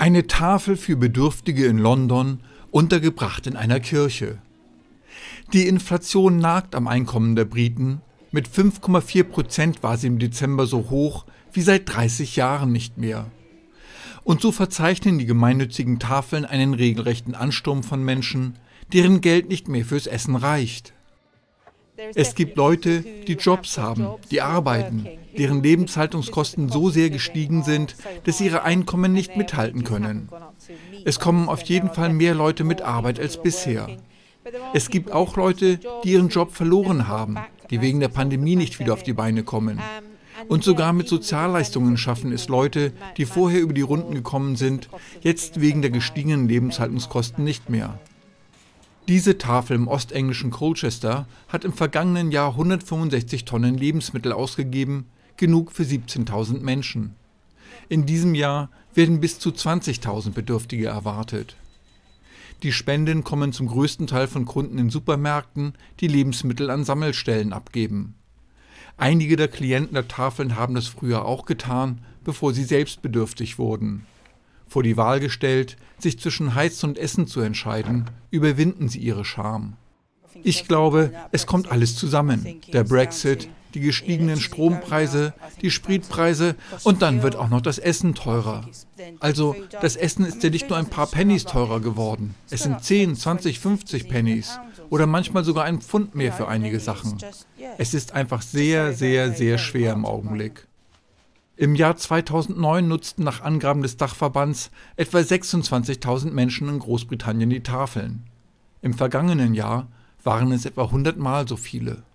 Eine Tafel für Bedürftige in London, untergebracht in einer Kirche. Die Inflation nagt am Einkommen der Briten. Mit 5,4% war sie im Dezember so hoch wie seit 30 Jahren nicht mehr. Und so verzeichnen die gemeinnützigen Tafeln einen regelrechten Ansturm von Menschen, deren Geld nicht mehr fürs Essen reicht. Es gibt Leute, die Jobs haben, die arbeiten, deren Lebenshaltungskosten so sehr gestiegen sind, dass sie ihre Einkommen nicht mithalten können. Es kommen auf jeden Fall mehr Leute mit Arbeit als bisher. Es gibt auch Leute, die ihren Job verloren haben, die wegen der Pandemie nicht wieder auf die Beine kommen. Und sogar mit Sozialleistungen schaffen es Leute, die vorher über die Runden gekommen sind, jetzt wegen der gestiegenen Lebenshaltungskosten nicht mehr. Diese Tafel im ostenglischen Colchester hat im vergangenen Jahr 165 Tonnen Lebensmittel ausgegeben, genug für 17.000 Menschen. In diesem Jahr werden bis zu 20.000 Bedürftige erwartet. Die Spenden kommen zum größten Teil von Kunden in Supermärkten, die Lebensmittel an Sammelstellen abgeben. Einige der Klienten der Tafeln haben das früher auch getan, bevor sie selbst bedürftig wurden. Vor die Wahl gestellt, sich zwischen Heizen und Essen zu entscheiden, überwinden sie ihre Scham. Ich glaube, es kommt alles zusammen. Der Brexit, die gestiegenen Strompreise, die Spritpreise und dann wird auch noch das Essen teurer. Also, das Essen ist ja nicht nur ein paar Pennies teurer geworden. Es sind 10, 20, 50 Pennies oder manchmal sogar ein Pfund mehr für einige Sachen. Es ist einfach sehr, sehr, sehr schwer im Augenblick. Im Jahr 2009 nutzten nach Angaben des Dachverbands etwa 26.000 Menschen in Großbritannien die Tafeln. Im vergangenen Jahr waren es etwa 100-mal so viele.